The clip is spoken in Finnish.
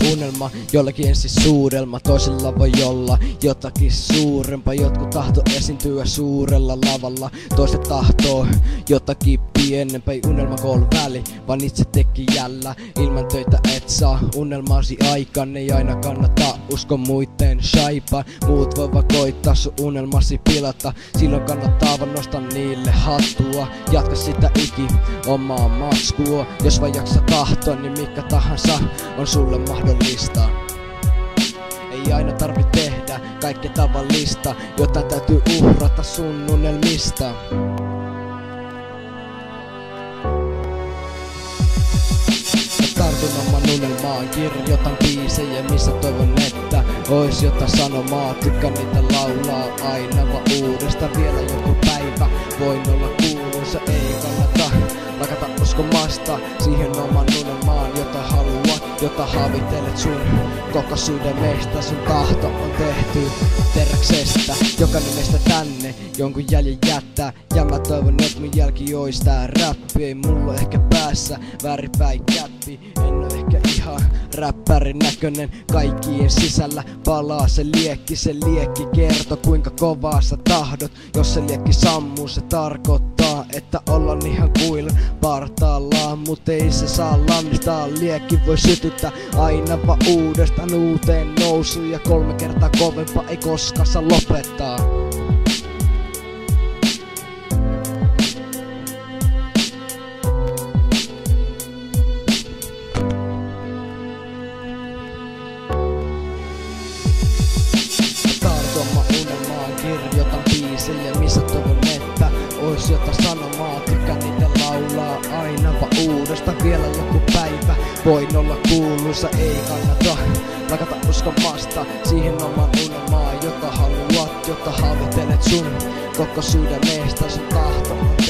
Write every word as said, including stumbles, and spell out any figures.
unelma, jollakin ensin suudelma, toisella voi olla jotakin suurempaa. Jotkut tahto esiintyä suurella lavalla, toiset tahtoo jotakin pienempää. Unelma koon väli, vaan itse tekijällä. Ilman töitä et saa unelmaasi aikaan, ei aina kannata usko muitten shaipaa. Muut voivat koittaa sun unelmasi pilata, silloin kannattaa vaan nostaa niille hattua. Jatka sitä iki omaa matskua, jos vaan jaksa tahtoa, niin mikä tahansa on sulle mahdollista. Ei aina tarvi tehdä kaikkea tavallista, jotain täytyy uhrata sun unelmista. Tartun oman unelmaan, kirjoitan biisejä, missä toivon, että ois jotain sanomaa. Tykkään niitä laulaa aina vaan uudesta. Vielä joku päivä voin olla kuuluisa, ei kannata lakata uskomasta siihen oman unelmaan, jota haluat, jota havittelet sun koko sydämestä. Sun tahto on tehty teräksestä, jokainen meistä tänne jonkun jäljen jättää. Ja mä toivon, että mun jälki ois tää räppi. Ei mulla ehkä päässä väärinpäin käppi, en oo ehkä ihan räppärin näkönen. Kaikkien sisällä palaa se liekki, se liekki kertoo kuinka kovaa sä tahdot. Jos se liekki sammuu, se tarkoittaa, että ollaan ihan kuilun partaalla. Mut ei se saa lannistaa, liekki voi sytyttää aina vaan uudestaan uuteen nousuun. Ja kolme kertaa kovempaa ei koskaan saa lopettaa. Kirjoitan biisejä, missä toivon, että ois jotain sanomaa. Tykkään niitä laulaa aina vaan uudesta. Vielä joku päivä voin olla kuuluisa, ei kannata lakata uskomasta siihen oman unelmaan, jota haluat, jota havittelet sun koko sydämestä. Sun tahto